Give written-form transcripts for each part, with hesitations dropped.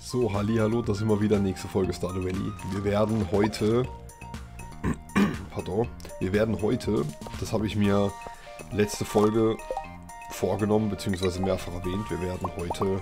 So, hallihallo, das ist immer wieder nächste Folge Stardew Valley. Wir werden heute, das habe ich mir letzte Folge vorgenommen, beziehungsweise mehrfach erwähnt, wir werden heute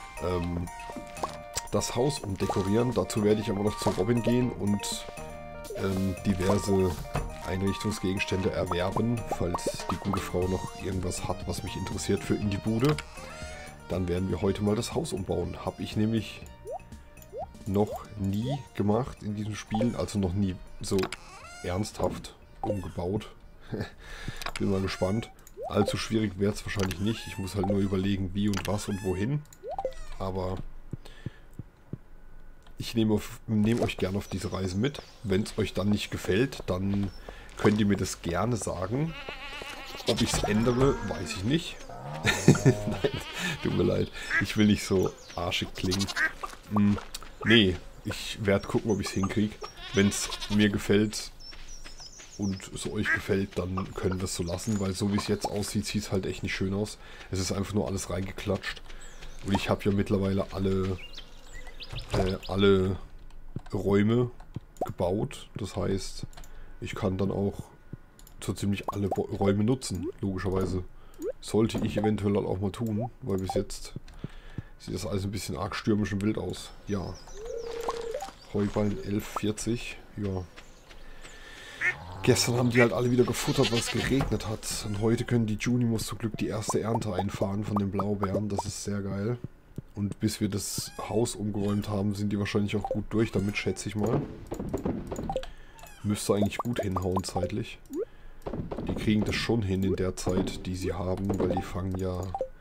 das Haus umdekorieren. Dazu werde ich aber noch zu Robin gehen und diverse Einrichtungsgegenstände erwerben, falls die gute Frau noch irgendwas hat, was mich interessiert für in die Bude. Dann werden wir heute mal das Haus umbauen. Habe ich nämlich noch nie gemacht in diesem Spiel, also noch nie so ernsthaft umgebaut. Bin mal gespannt. Allzu schwierig wird es wahrscheinlich nicht. Ich muss halt nur überlegen, wie und was und wohin. Aber ich nehme euch gerne auf diese Reise mit. Wenn es euch dann nicht gefällt, dann könnt ihr mir das gerne sagen. Ob ich es ändere, weiß ich nicht. Nein, tut mir leid. Ich will nicht so arschig klingen. Nee, ich werde gucken, ob ich es hinkriege. Wenn es mir gefällt und es euch gefällt, dann können wir es so lassen, weil so wie es jetzt aussieht, sieht es halt echt nicht schön aus. Es ist einfach nur alles reingeklatscht. Und ich habe ja mittlerweile alle Räume gebaut. Das heißt, ich kann dann auch so ziemlich alle Räume nutzen, logischerweise. Sollte ich eventuell auch mal tun, weil bis jetzt sieht das alles ein bisschen arg stürmisch und wild aus. Ja. Heuballen 11,40. Ja. Gestern haben die halt alle wieder gefuttert, weil es geregnet hat. Und heute können die Junimos zum Glück die erste Ernte einfahren von den Blaubeeren. Das ist sehr geil. Und bis wir das Haus umgeräumt haben, sind die wahrscheinlich auch gut durch damit, schätze ich mal. Müsste eigentlich gut hinhauen zeitlich. Die kriegen das schon hin in der Zeit, die sie haben, weil die fangen ja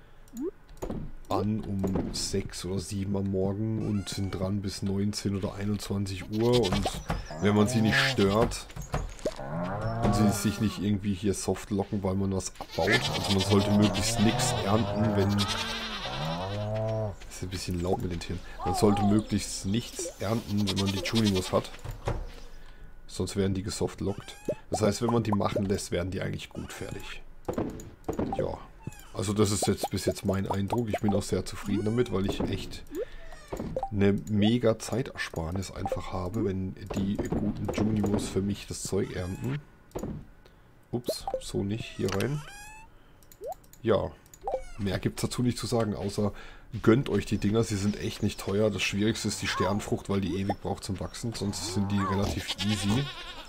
an um 6 oder 7 am Morgen und sind dran bis 19 oder 21 Uhr. Und wenn man sie nicht stört und sie sich nicht irgendwie hier soft locken, weil man was abbaut, also man sollte möglichst nichts ernten, wenn... Das ist ein bisschen laut mit den Tieren. Man sollte möglichst nichts ernten, wenn man die Junimos hat. Sonst werden die gesoftlockt. Das heißt, wenn man die machen lässt, werden die eigentlich gut fertig. Ja. Also das ist jetzt bis jetzt mein Eindruck. Ich bin auch sehr zufrieden damit, weil ich echt eine mega Zeitersparnis einfach habe, wenn die guten Junimos für mich das Zeug ernten. Ups, so nicht. Hier rein. Ja. Mehr gibt es dazu nicht zu sagen, außer gönnt euch die Dinger. Sie sind echt nicht teuer. Das Schwierigste ist die Sternfrucht, weil die ewig braucht zum Wachsen. Sonst sind die relativ easy.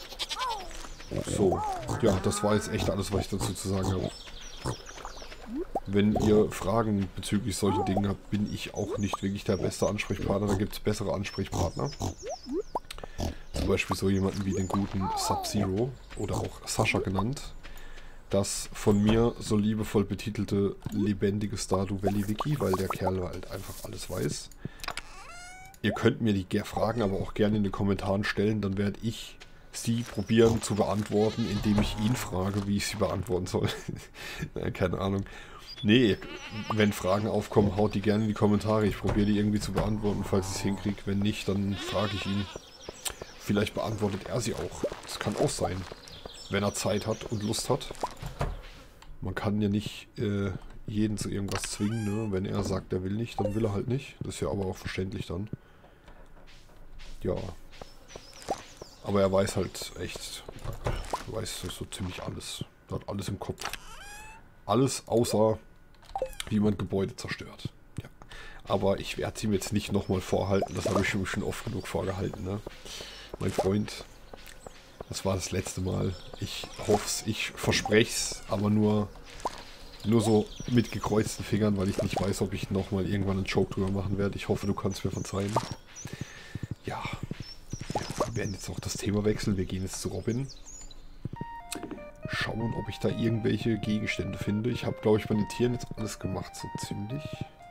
So. Ja, das war jetzt echt alles, was ich dazu zu sagen habe. Wenn ihr Fragen bezüglich solchen Dingen habt, bin ich auch nicht wirklich der beste Ansprechpartner. Da gibt es bessere Ansprechpartner. Zum Beispiel so jemanden wie den guten Sub-Zero oder auch Sascha genannt. Das von mir so liebevoll betitelte lebendige Stardew Valley Wiki, weil der Kerl halt einfach alles weiß. Ihr könnt mir die Fragen aber auch gerne in den Kommentaren stellen, dann werde ich sie probieren zu beantworten, indem ich ihn frage, wie ich sie beantworten soll. Naja, keine Ahnung. Nee, wenn Fragen aufkommen, haut die gerne in die Kommentare. Ich probiere die irgendwie zu beantworten, falls ich es hinkriege. Wenn nicht, dann frage ich ihn. Vielleicht beantwortet er sie auch. Das kann auch sein. Wenn er Zeit hat und Lust hat. Man kann ja nicht jeden zu irgendwas zwingen, ne? Wenn er sagt, er will nicht, dann will er halt nicht. Das ist ja aber auch verständlich dann. Ja. Aber er weiß halt echt, weiß so ziemlich alles. Er hat alles im Kopf. Alles außer, wie man Gebäude zerstört. Ja. Aber ich werde es ihm jetzt nicht nochmal vorhalten. Das habe ich ihm schon oft genug vorgehalten, ne? Mein Freund... Das war das letzte Mal. Ich hoffe es, ich verspreche es, aber nur so mit gekreuzten Fingern, weil ich nicht weiß, ob ich nochmal irgendwann einen Joke drüber machen werde. Ich hoffe, du kannst mir verzeihen. Ja, wir werden jetzt auch das Thema wechseln. Wir gehen jetzt zu Robin. Schauen, ob ich da irgendwelche Gegenstände finde. Ich habe, glaube ich, bei den Tieren jetzt alles gemacht, so ziemlich.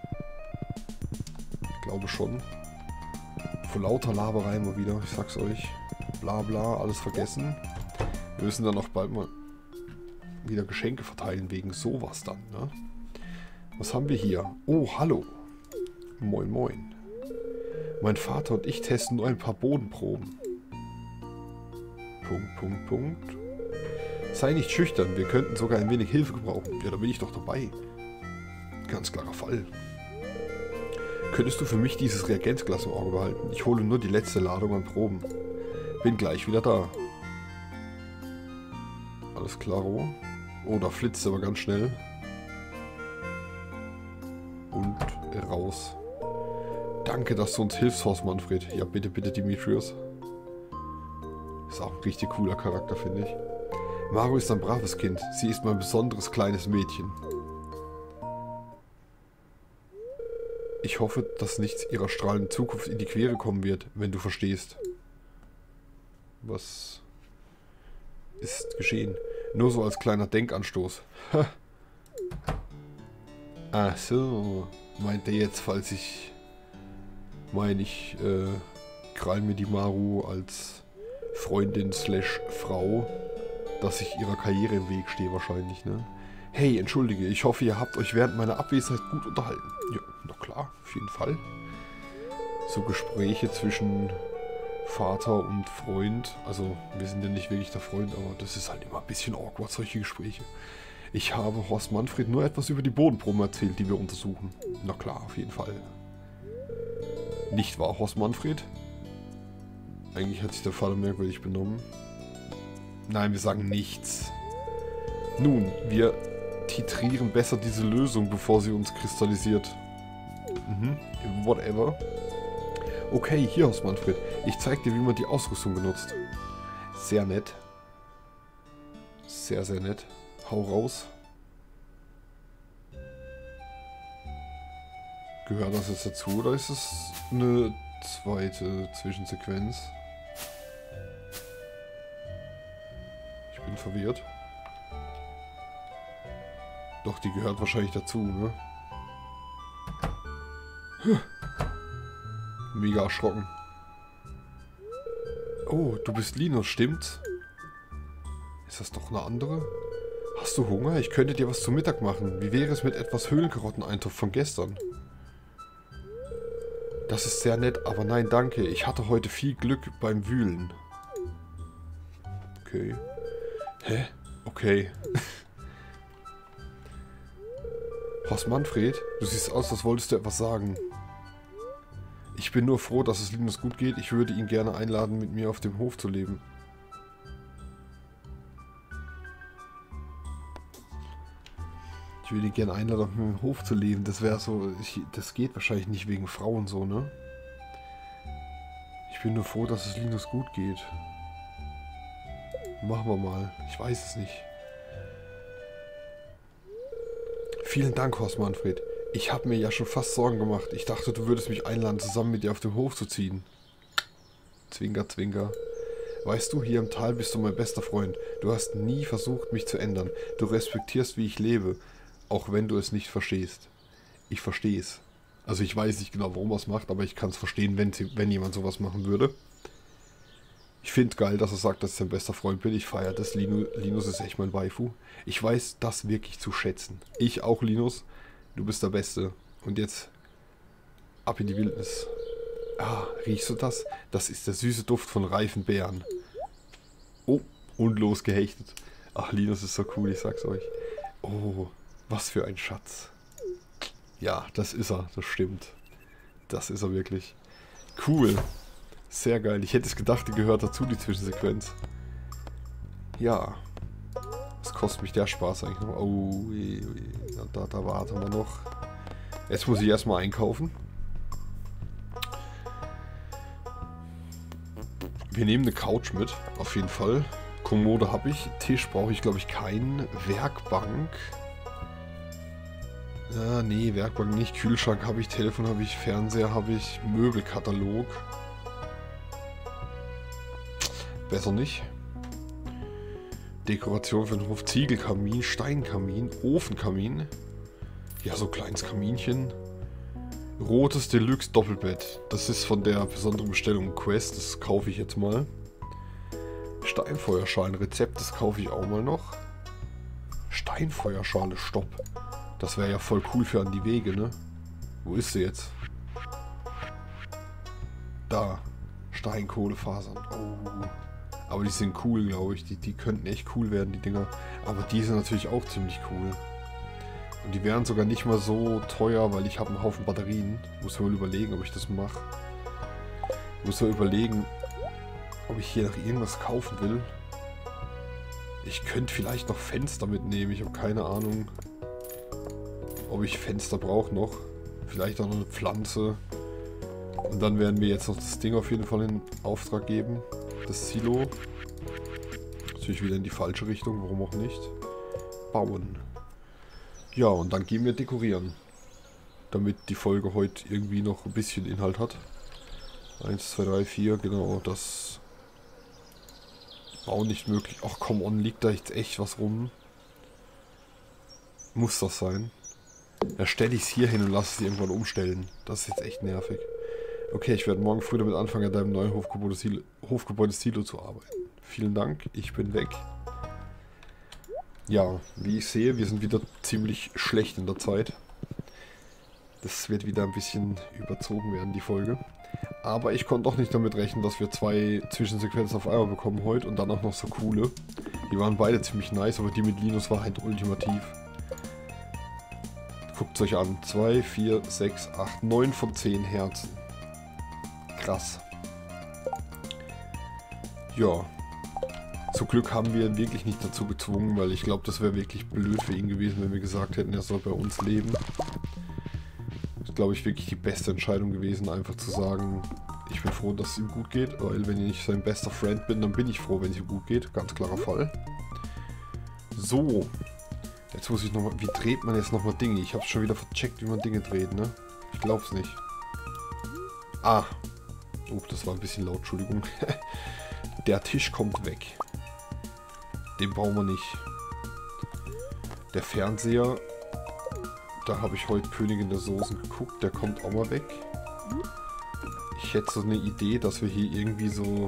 Ich glaube schon. Vor lauter Laberei mal wieder, ich sag's euch. Bla bla, alles vergessen. Wir müssen dann auch bald mal wieder Geschenke verteilen wegen sowas dann, ne? Was haben wir hier? Oh, hallo. Moin, moin. Mein Vater und ich testen nur ein paar Bodenproben. Punkt, Punkt, Punkt. Sei nicht schüchtern, wir könnten sogar ein wenig Hilfe gebrauchen. Ja, da bin ich doch dabei. Ganz klarer Fall. Könntest du für mich dieses Reagenzglas im Auge behalten? Ich hole nur die letzte Ladung an Proben. Bin gleich wieder da. Alles klaro. Oh, da flitzt aber ganz schnell. Und raus. Danke, dass du uns hilfst, Horst Manfred. Ja, bitte, bitte, Dimitrios. Ist auch ein richtig cooler Charakter, finde ich. Maru ist ein braves Kind. Sie ist mein besonderes kleines Mädchen. Ich hoffe, dass nichts ihrer strahlenden Zukunft in die Quere kommen wird, wenn du verstehst. Was ist geschehen? Nur so als kleiner Denkanstoß. Ach so, meint er jetzt, falls ich meine, ich krall mir die Maru als Freundin / Frau, dass ich ihrer Karriere im Weg stehe wahrscheinlich, ne? Hey, entschuldige, ich hoffe, ihr habt euch während meiner Abwesenheit gut unterhalten. Ja, na klar, auf jeden Fall. So Gespräche zwischen Vater und Freund, also wir sind ja nicht wirklich der Freund, aber das ist halt immer ein bisschen awkward, solche Gespräche. Ich habe Horst Manfred nur etwas über die Bodenproben erzählt, die wir untersuchen. Na klar, auf jeden Fall. Nicht wahr, Horst Manfred? Eigentlich hat sich der Vater merkwürdig benommen. Nein, wir sagen nichts. Nun, wir titrieren besser diese Lösung, bevor sie uns kristallisiert. Whatever. Okay, hier, Horst Manfred. Ich zeig dir, wie man die Ausrüstung benutzt. Sehr nett. Sehr, sehr nett. Hau raus. Gehört das jetzt dazu oder ist es eine zweite Zwischensequenz? Ich bin verwirrt. Doch, die gehört wahrscheinlich dazu, ne? Mega erschrocken. Oh, du bist Linus, stimmt's? Ist das doch eine andere? Hast du Hunger? Ich könnte dir was zum Mittag machen. Wie wäre es mit etwas Höhlenkarotteneintopf von gestern? Das ist sehr nett, aber nein, danke. Ich hatte heute viel Glück beim Wühlen. Okay. Hä? Okay. Horst Manfred, du siehst aus, als wolltest du etwas sagen. Ich bin nur froh, dass es Linus gut geht. Ich würde ihn gerne einladen, mit mir auf dem Hof zu leben. Ich würde ihn gerne einladen, auf dem Hof zu leben. Das wäre so... das geht wahrscheinlich nicht wegen Frauen so, ne? Ich bin nur froh, dass es Linus gut geht. Machen wir mal. Ich weiß es nicht. Vielen Dank, Horst Manfred. Ich habe mir ja schon fast Sorgen gemacht. Ich dachte, du würdest mich einladen, zusammen mit dir auf den Hof zu ziehen. Zwinker, zwinker. Weißt du, hier im Tal bist du mein bester Freund. Du hast nie versucht, mich zu ändern. Du respektierst, wie ich lebe, auch wenn du es nicht verstehst. Ich verstehe es. Also ich weiß nicht genau, warum er es macht, aber ich kann es verstehen, wenn jemand sowas machen würde. Ich finde geil, dass er sagt, dass ich sein bester Freund bin. Ich feiere das. Linus ist echt mein Waifu. Ich weiß das wirklich zu schätzen. Ich auch, Linus. Du bist der Beste. Und jetzt ab in die Wildnis. Ah, riechst du das? Das ist der süße Duft von reifen Beeren. Oh, und losgehechtet. Ach, Linus ist so cool, ich sag's euch. Oh, was für ein Schatz. Ja, das ist er, das stimmt. Das ist er wirklich. Cool. Sehr geil. Ich hätte es gedacht, die gehört dazu, die Zwischensequenz. Ja. Was kostet mich der Spaß eigentlich noch? Oh, da warten wir noch. Jetzt muss ich erstmal einkaufen. Wir nehmen eine Couch mit, auf jeden Fall. Kommode habe ich. Tisch brauche ich, glaube ich, keinen. Werkbank. Ah, nee, Werkbank nicht. Kühlschrank habe ich, Telefon habe ich, Fernseher habe ich, Möbelkatalog. Besser nicht. Dekoration für den Hof, Ziegelkamin, Steinkamin, Ofenkamin. Ja, so kleines Kaminchen. Rotes Deluxe Doppelbett. Das ist von der besonderen Bestellung Quest. Das kaufe ich jetzt mal. Steinfeuerschalen Rezept. Das kaufe ich auch mal noch. Steinfeuerschale, stopp. Das wäre ja voll cool für an die Wege, ne? Wo ist sie jetzt? Da. Steinkohlefasern. Oh. Aber die sind cool, glaube ich. Die könnten echt cool werden, die Dinger. Aber die sind natürlich auch ziemlich cool. Und die wären sogar nicht mal so teuer, weil ich habe einen Haufen Batterien. Muss mal überlegen, ob ich das mache. Muss mal überlegen, ob ich hier noch irgendwas kaufen will. Ich könnte vielleicht noch Fenster mitnehmen. Ich habe keine Ahnung, ob ich Fenster brauche noch. Vielleicht auch noch eine Pflanze. Und dann werden wir jetzt noch das Ding auf jeden Fall in Auftrag geben. Das Silo. Natürlich wieder in die falsche Richtung, warum auch nicht. Bauen. Ja, und dann gehen wir dekorieren. Damit die Folge heute irgendwie noch ein bisschen Inhalt hat. 1, 2, 3, 4, genau, das Bau nicht möglich. Ach, come on, liegt da jetzt echt was rum? Muss das sein? Da stelle ich es hier hin und lasse es irgendwann umstellen. Das ist jetzt echt nervig. Okay, ich werde morgen früh damit anfangen, an deinem neuen Hofgebäude Silo zu arbeiten. Vielen Dank, ich bin weg. Ja, wie ich sehe, wir sind wieder ziemlich schlecht in der Zeit. Das wird wieder ein bisschen überzogen werden, die Folge. Aber ich konnte auch nicht damit rechnen, dass wir 2 Zwischensequenzen auf einmal bekommen heute und dann auch noch so coole. Die waren beide ziemlich nice, aber die mit Linus war halt ultimativ. Guckt es euch an. 2, 4, 6, 8, 9 von 10 Herzen. Krass. Ja. Zum Glück haben wir ihn wirklich nicht dazu gezwungen, weil ich glaube, das wäre wirklich blöd für ihn gewesen, wenn wir gesagt hätten, er soll bei uns leben. Das ist, glaube ich, wirklich die beste Entscheidung gewesen, einfach zu sagen, ich bin froh, dass es ihm gut geht, weil wenn ich sein bester Friend bin, dann bin ich froh, wenn es ihm gut geht. Ganz klarer Fall. So. Jetzt muss ich nochmal... Wie dreht man jetzt nochmal Dinge? Ich habe schon wieder vercheckt, wie man Dinge dreht, ne? Ich glaube es nicht. Ah. Oh, das war ein bisschen laut, Entschuldigung. Der Tisch kommt weg. Den brauchen wir nicht. Der Fernseher... Da habe ich heute Königin der Soßen geguckt. Der kommt auch mal weg. Ich hätte so eine Idee, dass wir hier irgendwie so...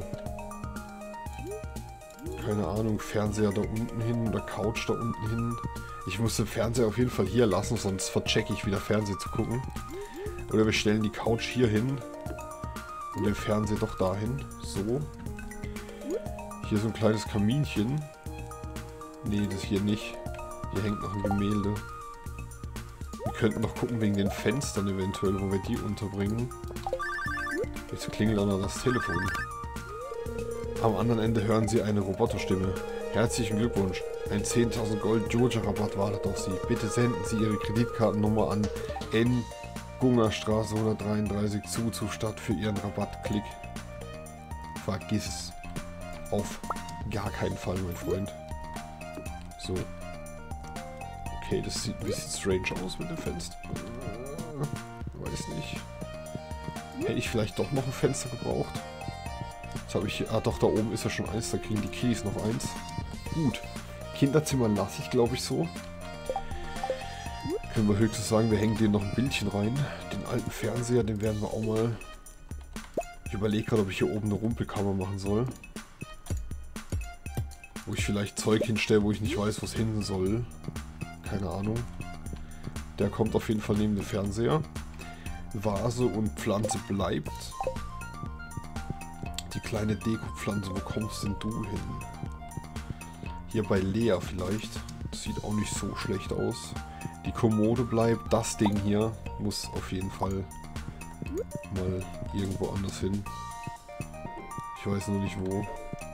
Keine Ahnung, Fernseher da unten hin oder Couch da unten hin. Ich muss den Fernseher auf jeden Fall hier lassen, sonst verchecke ich wieder Fernsehen zu gucken. Oder wir stellen die Couch hier hin und den Fernseher doch dahin. So. Hier so ein kleines Kaminchen. Nee, das hier nicht. Hier hängt noch ein Gemälde. Wir könnten noch gucken wegen den Fenstern eventuell, wo wir die unterbringen. Jetzt klingelt auch noch das Telefon. Am anderen Ende hören Sie eine Roboterstimme. Herzlichen Glückwunsch. Ein 10.000 Gold Joja-Rabatt wartet auf Sie. Bitte senden Sie Ihre Kreditkartennummer an N. Gungerstraße 133 zu Stadt für Ihren Rabatt. Klick. Vergiss es. Auf gar keinen Fall, mein Freund. So. Okay, das sieht ein bisschen strange aus mit dem Fenster. Weiß nicht. Hätte ich vielleicht doch noch ein Fenster gebraucht? Jetzt habe ich hier... Ah, doch, da oben ist ja schon eins. Da kriegen die Kiddies noch eins. Gut. Kinderzimmer lasse ich, glaube ich, so. Können wir höchstens sagen, wir hängen denen noch ein Bildchen rein. Den alten Fernseher, den werden wir auch mal... Ich überlege gerade, ob ich hier oben eine Rumpelkammer machen soll. Wo ich vielleicht Zeug hinstelle, wo ich nicht weiß, wo es hin soll. Keine Ahnung. Der kommt auf jeden Fall neben dem Fernseher. Vase und Pflanze bleibt. Die kleine Deko-Pflanze, wo kommst denn du hin? Hier bei Lea vielleicht. Das sieht auch nicht so schlecht aus. Die Kommode bleibt. Das Ding hier muss auf jeden Fall mal irgendwo anders hin. Ich weiß nur nicht wo.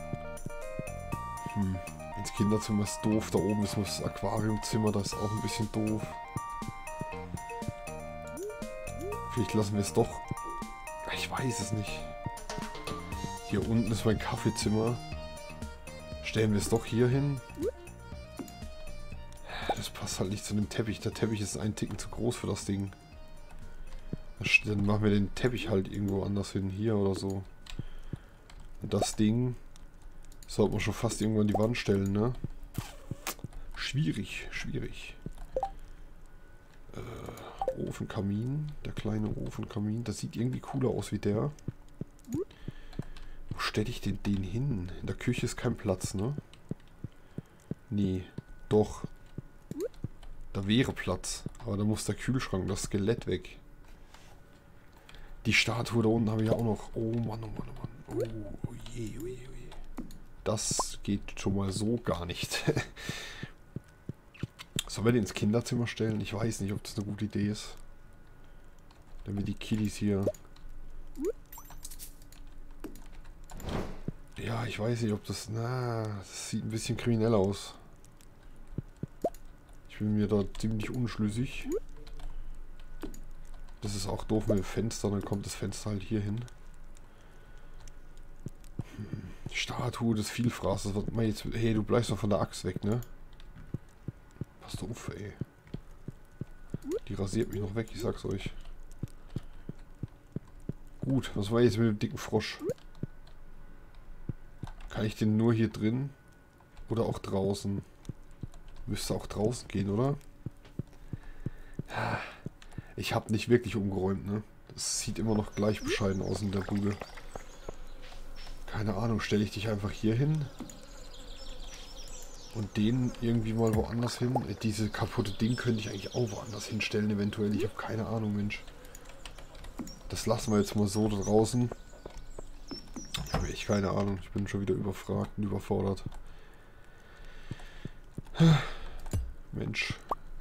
Ins Kinderzimmer ist doof. Da oben ist noch das Aquariumzimmer. Das ist auch ein bisschen doof. Vielleicht lassen wir es doch. Ich weiß es nicht. Hier unten ist mein Kaffeezimmer. Stellen wir es doch hier hin. Das passt halt nicht zu dem Teppich. Der Teppich ist ein Ticken zu groß für das Ding. Dann machen wir den Teppich halt irgendwo anders hin. Hier oder so. Und das Ding sollte man schon fast irgendwo an die Wand stellen, ne? Schwierig, schwierig. Ofenkamin. Der kleine Ofenkamin. Das sieht irgendwie cooler aus wie der. Wo stelle ich den hin? In der Küche ist kein Platz, ne? Nee. Doch. Da wäre Platz. Aber da muss der Kühlschrank, das Skelett weg. Die Statue da unten habe ich ja auch noch. Oh Mann, oh Mann, oh Mann. Oh je, oh je, oh je. Das geht schon mal so gar nicht. Sollen wir den ins Kinderzimmer stellen? Ich weiß nicht, ob das eine gute Idee ist. Damit die Kiddies hier... Ja, ich weiß nicht, ob das... Na, das sieht ein bisschen kriminell aus. Ich bin mir da ziemlich unschlüssig. Das ist auch doof mit dem Fenster, dann kommt das Fenster halt hier hin. Statue des Vielfraßes. Was mal jetzt? Hey, du bleibst doch von der Axt weg, ne? Pass doch auf, ey. Die rasiert mich noch weg, ich sag's euch. Gut, was war jetzt mit dem dicken Frosch? Kann ich den nur hier drin? Oder auch draußen? Müsste auch draußen gehen, oder? Ich habe nicht wirklich umgeräumt, ne? Das sieht immer noch gleich bescheiden aus in der Bude. Keine Ahnung, stelle ich dich einfach hier hin? Und den irgendwie mal woanders hin? Diese kaputte Ding könnte ich eigentlich auch woanders hinstellen, eventuell. Ich habe keine Ahnung, Mensch. Das lassen wir jetzt mal so da draußen. Ich habe echt keine Ahnung. Ich bin schon wieder überfragt und überfordert. Mensch.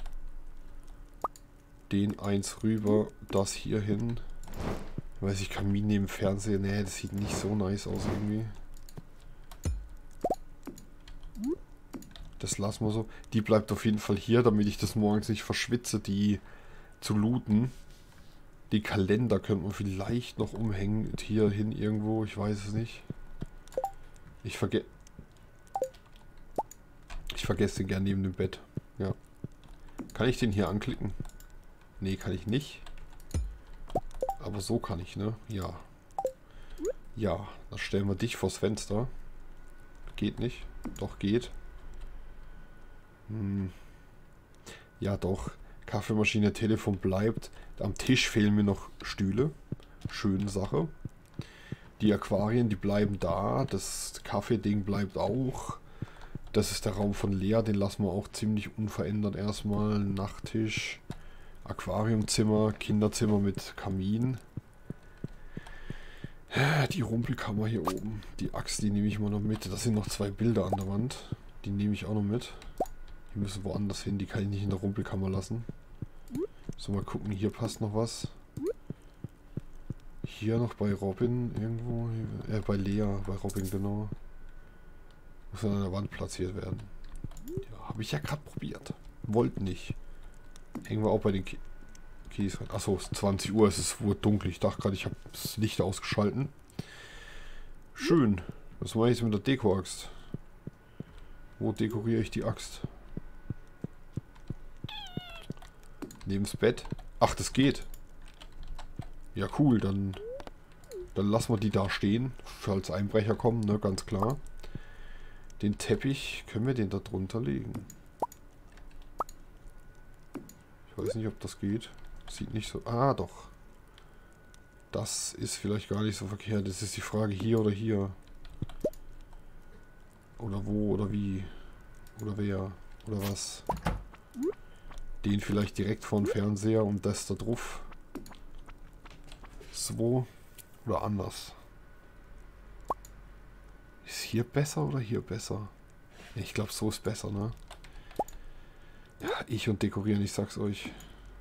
Den eins rüber, das hier hin. Ich weiß ich, Kamin neben Fernseher. Nee, das sieht nicht so nice aus irgendwie. Das lassen wir so. Die bleibt auf jeden Fall hier, damit ich das morgens nicht verschwitze, die zu looten. Die Kalender könnte man vielleicht noch umhängen. Hier hin irgendwo, ich weiß es nicht. Ich vergesse den gern neben dem Bett. Ja. Kann ich den hier anklicken? Nee, kann ich nicht. Aber so kann ich, ne? Ja. Ja, dann stellen wir dich vors Fenster. Geht nicht. Doch, geht. Ja, doch. Kaffeemaschine, Telefon bleibt. Am Tisch fehlen mir noch Stühle. Schöne Sache. Die Aquarien, die bleiben da. Das Kaffeeding bleibt auch. Das ist der Raum von Lea. Den lassen wir auch ziemlich unverändert erstmal. Nachttisch. Aquariumzimmer. Kinderzimmer mit Kamin. Die Rumpelkammer hier oben. Die Axt, die nehme ich mal noch mit. Das sind noch 2 Bilder an der Wand. Die nehme ich auch noch mit. Die müssen woanders hin. Die kann ich nicht in der Rumpelkammer lassen. So, mal gucken. Hier passt noch was. Hier noch bei Robin irgendwo. Bei Lea. Bei Robin, genau. Muss an der Wand platziert werden. Ja, habe ich ja gerade probiert. Wollt nicht. Hängen wir auch bei den Keys rein. Achso, es ist 20 Uhr. Es wurde dunkel. Ich dachte gerade, ich habe das Licht ausgeschalten. Schön. Was mache ich jetzt mit der Deko-Axt? Wo dekoriere ich die Axt? Neben das Bett. Ach, das geht. Ja, cool. Dann lassen wir die da stehen. Falls Einbrecher kommen, ne? Ganz klar. Den Teppich, können wir den da drunter legen? Ich weiß nicht, ob das geht. Sieht nicht so... Ah, doch. Das ist vielleicht gar nicht so verkehrt. Das ist die Frage, hier oder hier. Oder wo oder wie. Oder wer. Oder was. Den vielleicht direkt vor dem Fernseher und das da drauf. So. Oder anders. Ist hier besser oder hier besser? Ich glaube, so ist besser, ne? Ja, ich und dekorieren, ich sag's euch.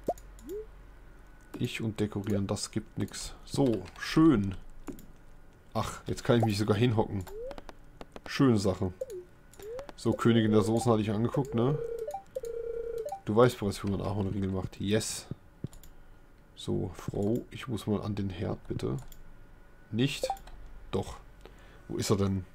Ich und dekorieren, das gibt nichts. So, schön. Ach, jetzt kann ich mich sogar hinhocken. Schöne Sache. So, Königin der Soßen hatte ich angeguckt, ne? Du weißt bereits, wie man Ahornriegel macht. Yes. So, Frau, ich muss mal an den Herd, bitte. Nicht? Doch. Wo ist er denn?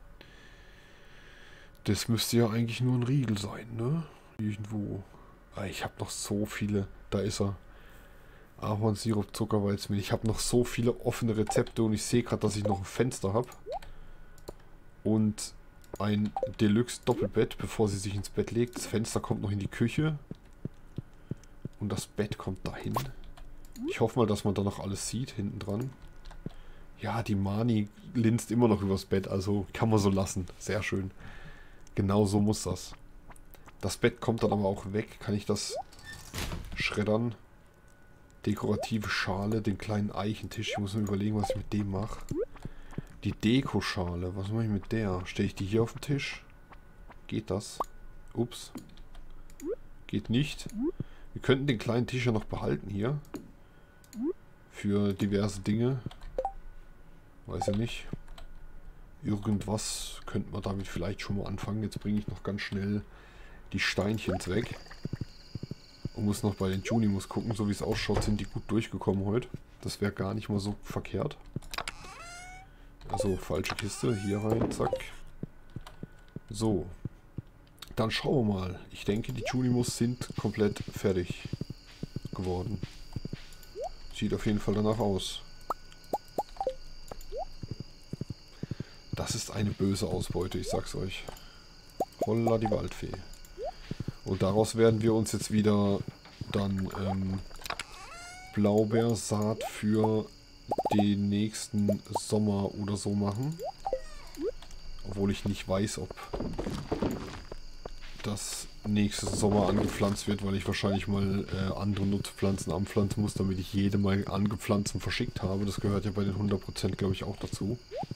Das müsste ja eigentlich nur ein Riegel sein, ne? Irgendwo. Ah, ich habe noch so viele. Da ist er. Ahornsirup, Zuckerweizenmehl. Ich habe noch so viele offene Rezepte und ich sehe gerade, dass ich noch ein Fenster habe. Und ein Deluxe-Doppelbett, bevor sie sich ins Bett legt. Das Fenster kommt noch in die Küche. Und das Bett kommt dahin. Ich hoffe mal, dass man da noch alles sieht, hinten dran. Ja, die Mani linst immer noch übers Bett, also kann man so lassen. Sehr schön. Genau so muss das. Das Bett kommt dann aber auch weg. Kann ich das schreddern? Dekorative Schale, den kleinen Eichentisch. Ich muss mir überlegen, was ich mit dem mache. Die Dekoschale, was mache ich mit der? Stelle ich die hier auf den Tisch? Geht das? Ups. Geht nicht. Wir könnten den kleinen Tisch ja noch behalten hier. Für diverse Dinge. Weiß ich nicht. Irgendwas könnte man damit vielleicht schon mal anfangen. Jetzt bringe ich noch ganz schnell die Steinchens weg. Und muss noch bei den Junimos gucken. So wie es ausschaut, sind die gut durchgekommen heute. Das wäre gar nicht mal so verkehrt. Also falsche Kiste. Hier rein, zack. So. Dann schauen wir mal. Ich denke, die Junimos sind komplett fertig geworden. Sieht auf jeden Fall danach aus. Das ist eine böse Ausbeute, ich sag's euch. Holla die Waldfee. Und daraus werden wir uns jetzt wieder dann Blaubeersaat für den nächsten Sommer oder so machen. Obwohl ich nicht weiß, ob das nächste Sommer angepflanzt wird, weil ich wahrscheinlich mal andere Nutzpflanzen anpflanzen muss, damit ich jede mal angepflanzt und verschickt habe. Das gehört ja bei den 100% glaube ich auch dazu.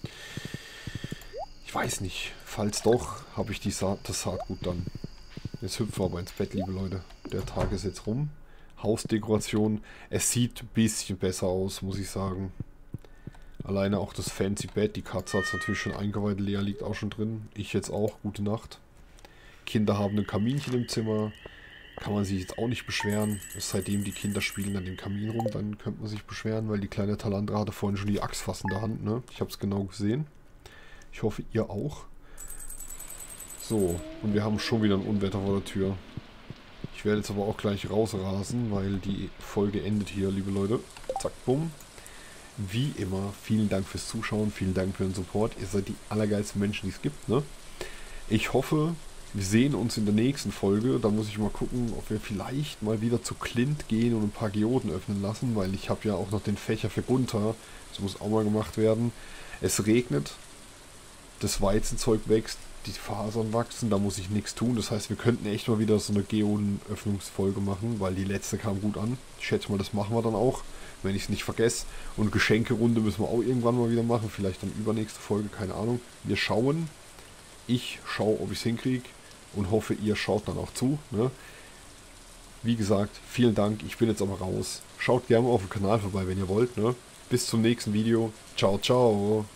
Ich weiß nicht. Falls doch, habe ich das Saatgut dann. Jetzt hüpfen wir aber ins Bett, liebe Leute. Der Tag ist jetzt rum. Hausdekoration. Es sieht ein bisschen besser aus, muss ich sagen. Alleine auch das fancy Bett. Die Katze hat es natürlich schon eingeweiht. Lea liegt auch schon drin. Ich jetzt auch. Gute Nacht. Kinder haben ein Kaminchen im Zimmer. Kann man sich jetzt auch nicht beschweren. Seitdem die Kinder spielen an dem Kamin rum, dann könnte man sich beschweren, weil die kleine Talandra hatte vorhin schon die Axt fast in der Hand. Ne? Ich habe es genau gesehen. Ich hoffe, ihr auch. So, und wir haben schon wieder ein Unwetter vor der Tür. Ich werde jetzt aber auch gleich rausrasen, weil die Folge endet hier, liebe Leute. Zack, bumm. Wie immer, vielen Dank fürs Zuschauen, vielen Dank für den Support. Ihr seid die allergeilsten Menschen, die es gibt, ne? Ich hoffe, wir sehen uns in der nächsten Folge. Da muss ich mal gucken, ob wir vielleicht mal wieder zu Clint gehen und ein paar Geoden öffnen lassen, weil ich habe ja auch noch den Fächer für Gunther. Das muss auch mal gemacht werden. Es regnet. Das Weizenzeug wächst, die Fasern wachsen, da muss ich nichts tun. Das heißt, wir könnten echt mal wieder so eine Geoden-Öffnungsfolge machen, weil die letzte kam gut an. Ich schätze mal, das machen wir dann auch, wenn ich es nicht vergesse. Und Geschenkerunde müssen wir auch irgendwann mal wieder machen, vielleicht dann übernächste Folge, keine Ahnung. Wir schauen. Ich schaue, ob ich es hinkriege und hoffe, ihr schaut dann auch zu. Ne? Wie gesagt, vielen Dank, ich bin jetzt aber raus. Schaut gerne mal auf dem Kanal vorbei, wenn ihr wollt. Ne? Bis zum nächsten Video. Ciao, ciao.